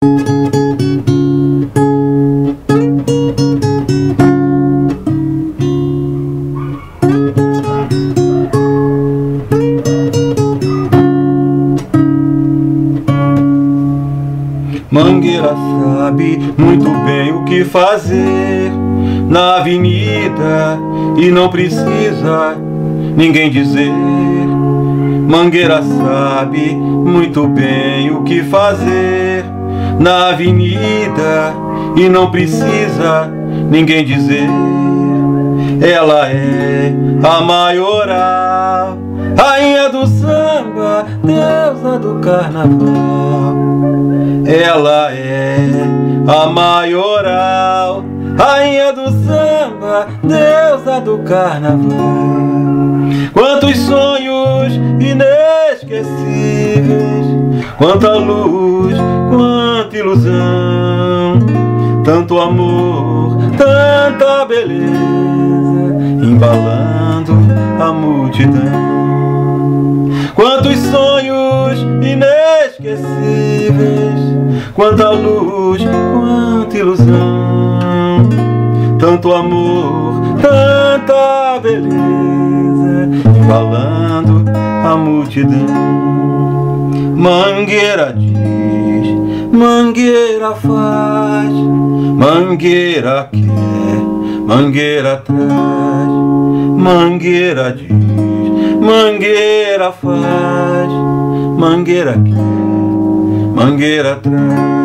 Mangueira sabe muito bem o que fazer na avenida e não precisa ninguém dizer. Mangueira sabe muito bem o que fazer na avenida e não precisa ninguém dizer. Ela é a maioral, rainha do samba, deusa do carnaval. Ela é a maioral, rainha do samba, deusa do carnaval. Quantos sonhos inesquecíveis, quanta luz, quanta ilusão, tanto amor, tanta beleza, embalando a multidão. Quantos sonhos inesquecíveis, quanta luz, quanta ilusão, tanto amor, tanta beleza, embalando a multidão. Mangueira diz, mangueira faz, mangueira quer, mangueira traz. Mangueira diz, mangueira faz, mangueira quer, mangueira traz.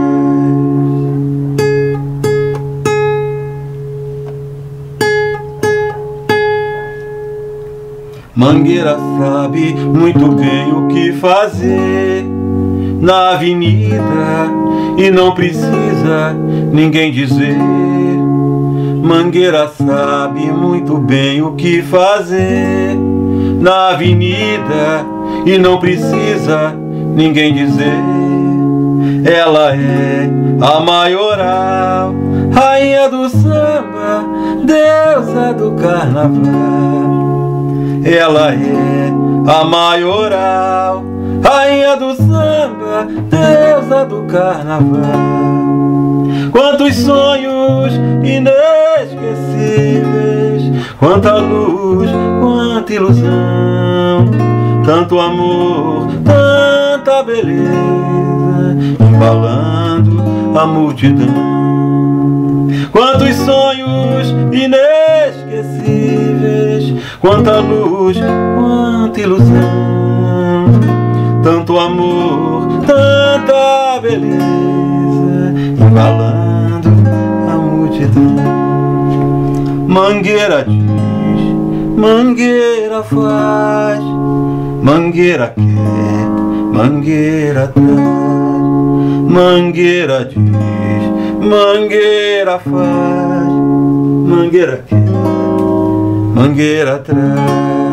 Mangueira sabe muito bem o que fazer na avenida e não precisa ninguém dizer. Mangueira sabe muito bem o que fazer na avenida e não precisa ninguém dizer. Ela é a maioral, rainha do samba, deusa do carnaval. Ela é a maioral, rainha do samba, deusa do carnaval. Quantos sonhos inesquecíveis, quanta luz, quanta ilusão, tanto amor, tanta beleza, embalando a multidão. Quantos sonhos inesquecíveis, quanta luz, quanta ilusão, tanto amor, tanta beleza, embalando a multidão. Mangueira diz, mangueira faz, mangueira quer, mangueira traz. Mangueira diz, mangueira faz, mangueira quer, mangueira traz.